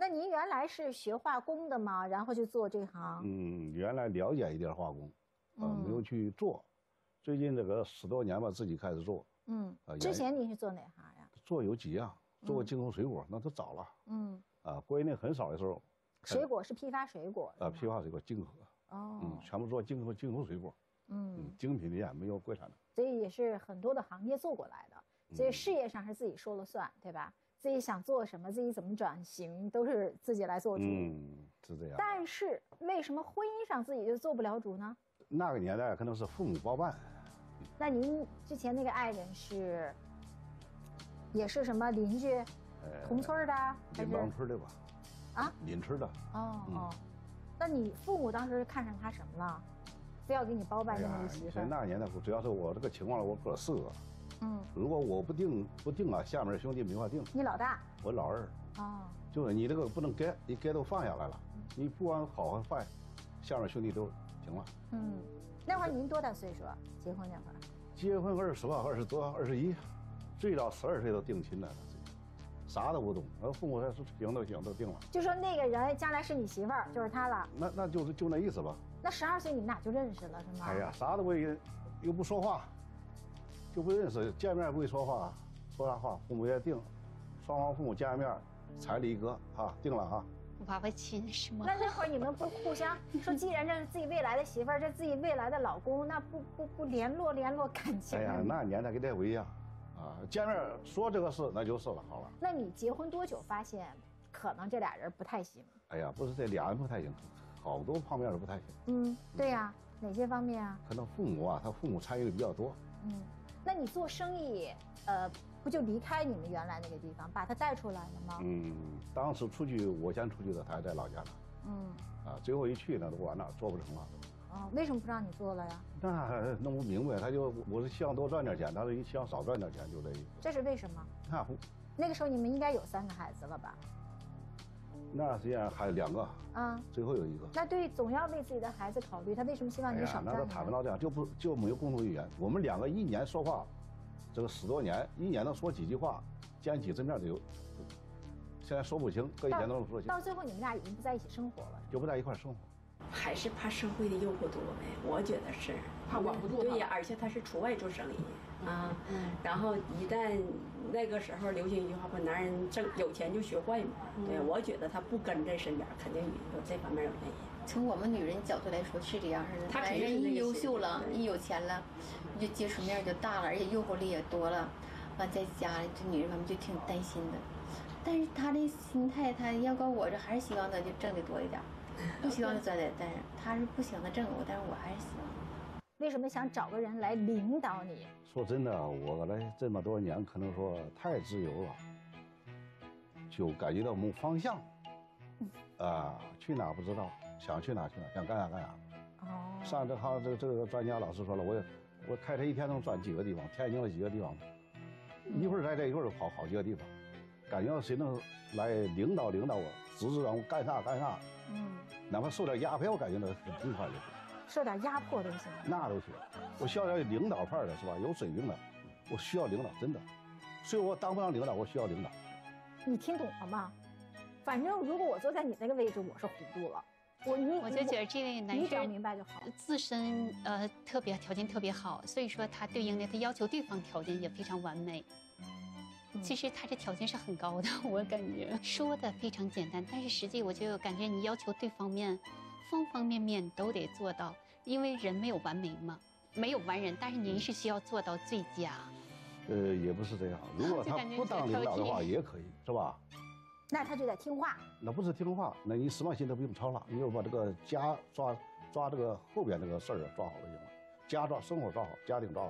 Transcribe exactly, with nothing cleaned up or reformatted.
那您原来是学化工的吗？然后就做这行？ 嗯，原来了解一点化工，呃，嗯、没有去做。最近这个十多年吧，自己开始做。 嗯，呃、之前您是做哪行呀？ 做有几样，做过进口水果，嗯、那都早了。嗯。啊，国内很少的时候。 水果是批发水果。 啊，批发水果进口。哦。嗯，全部做进口进口水果。嗯。嗯，精品店没有国产的。 所以也是很多的行业做过来的，所以事业上是自己说了算，对吧？自己想做什么，自己怎么转型，都是自己来做主。 嗯，是这样。 但是为什么婚姻上自己就做不了主呢？ 那个年代可能是父母包办。 那您之前那个爱人是，也是什么邻居，呃、同村的，还是邻帮村的吧？啊，邻村的。 哦、嗯、哦，那你父母当时看上他什么了？非要给你包办这么一媳妇？ 在那个年代，主要是我这个情况，我哥四个。嗯，如果我不定不定了，下面的兄弟没法定。 你老大？ 我老二。哦，就是你这个不能该，你该都放下来了。嗯、你不管好和坏，下面兄弟都行了。 嗯，那会儿您多大岁数啊？结婚那会儿？ 结婚二十吧，二十多，二十一，最早十二岁都定亲了，啥都不懂。然后父母说行都行都定了。 就说那个人将来是你媳妇儿，就是他了。 那那就是就那意思吧。 那十二岁你们俩就认识了是吗？ 哎呀，啥都不会，又不说话，就不认识，见面不会说话，说啥话父母也定，双方父母见面，彩礼一个啊，定了哈。 娃娃亲是吗？ 那那会儿你们不互相说，既然这是自己未来的媳妇儿，这自己未来的老公，那不不不联络联络感情？ 哎呀，那年代跟这不一样，啊，见面说这个事那就是了，好了。 那你结婚多久发现可能这俩人不太行？ 哎呀，不是这俩人不太行。好多方面都不太行。 嗯，对呀、啊，哪些方面啊？ 可能父母啊，他父母参与的比较多。 嗯，那你做生意，呃，不就离开你们原来那个地方，把他带出来了吗？ 嗯，当时出去我先出去的，他还在老家呢。嗯。啊，最后一去呢，都完了，做不成了。 哦，为什么不让你做了呀？ 那弄不明白，他就我是希望多赚点钱，他是希望少赚点钱，就这意思。 这是为什么？ 那不， 那个时候你们应该有三个孩子了吧？ 那实际上还有两个啊，最后有一个。 那对，总要为自己的孩子考虑，他为什么希望你少赚呢？ 那他谈不到这样，就不就没有共同语言。我们两个一年说话，这个十多年，一年能说几句话，见几次面就有。现在说不清，隔一天都能说清。 到最后你们俩已经不在一起生活了， 就不在一块生活。 还是怕社会的诱惑多呗，我觉得是怕管不住。 对呀，而且他是出外做生意啊，嗯，然后一旦那个时候流行一句话，说男人挣有钱就学坏嘛。对，我觉得他不跟在身边，肯定有这方面有原因。 从我们女人角度来说是这样式的，男人一优秀了，一有钱了，就接触面就大了，而且诱惑力也多了，完在家里这女人们就挺担心的。但是他的心态，他要告我这还是希望他就挣得多一点。不希望他赚点，但是他是不想他挣我，但是我还是希望。 为什么想找个人来领导你？ 说真的，我来这么多年，可能说太自由了，就感觉到没方向。啊，去哪不知道，想去哪去哪，想干啥干啥。哦。上这行，这个这个专家老师说了，我我开车一天能转几个地方，天津的几个地方，一会儿在这，一会儿跑好几个地方，感觉到谁能来领导领导我，指指让我干啥干啥。嗯。哪怕受点压迫，我感觉到很痛快就行。 受点压迫都行。 那都行，我需要点领导派的，是吧？有水平的，我需要领导，真的。所以我当不了领导，我需要领导。 你听懂了吗？反正如果我坐在你那个位置，我是糊涂了。我你我就觉得这位男士明白就好。 自身呃特别条件特别好，所以说他对应的他要求对方条件也非常完美。其实他这条件是很高的，我感觉说的非常简单，但是实际我就感觉你要求对方面方方面面都得做到，因为人没有完美嘛，没有完人，但是您是需要做到最佳。 呃，也不是这样，如果他不当领导的话也可以，是吧？ 那他就得听话。 那不是听话，那你什么心都不用操了，你就把这个家抓抓这个后边这个事儿抓好就行了，家抓生活抓好，家庭抓好。